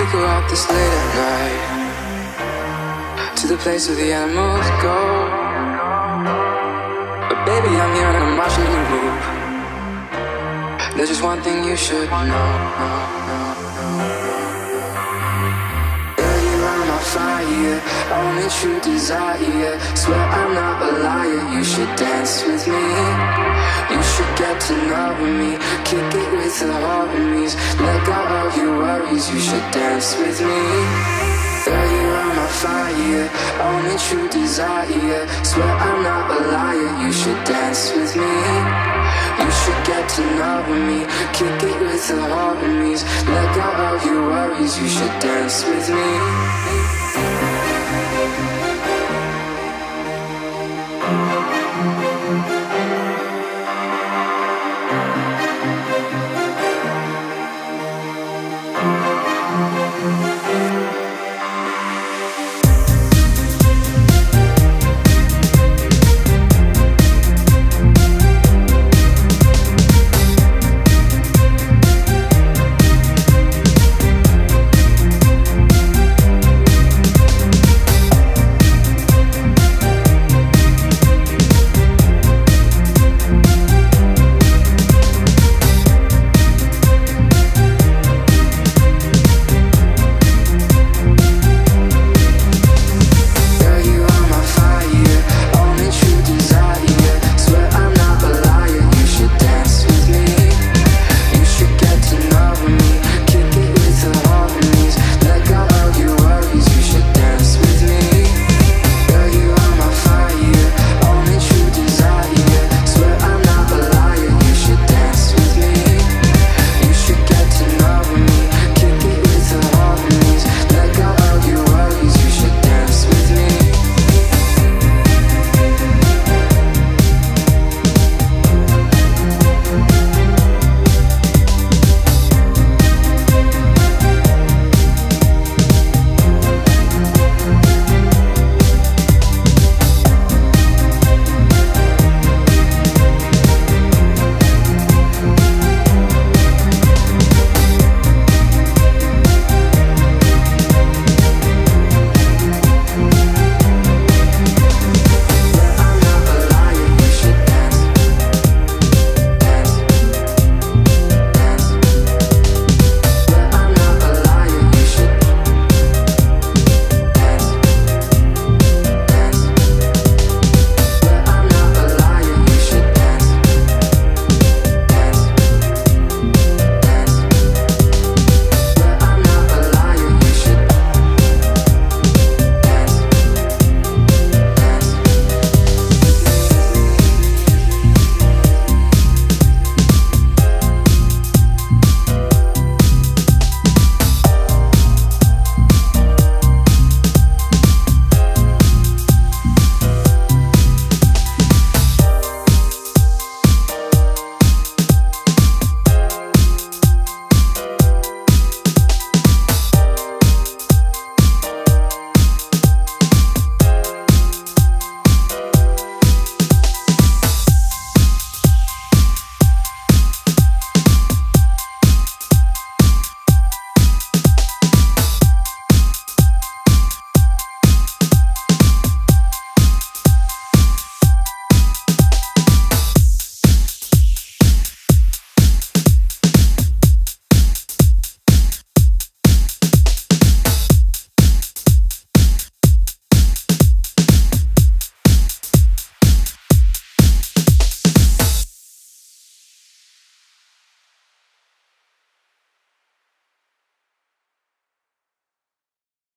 go out this late at night, to the place where the animals go. But baby, I'm here and I'm watching you move. There's just one thing you should know. Girl, you are my fire, only true desire. Swear I'm not a liar, you should dance with me. You should get to know me, kick it with the homies. Let go of your worries, you should dance with me. Girl, you are my fire, only true desire. Swear I'm not a liar, you should dance with me. You should get to know me, kick it with the homies. Let go of your worries, you should dance with me.